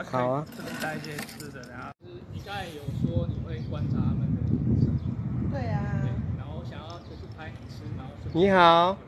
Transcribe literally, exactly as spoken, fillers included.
好啊。 这边带一些吃的，然后就是你刚才有说你会观察他们的饮食。 对啊。 对，然后想要就是拍你吃，然后你好。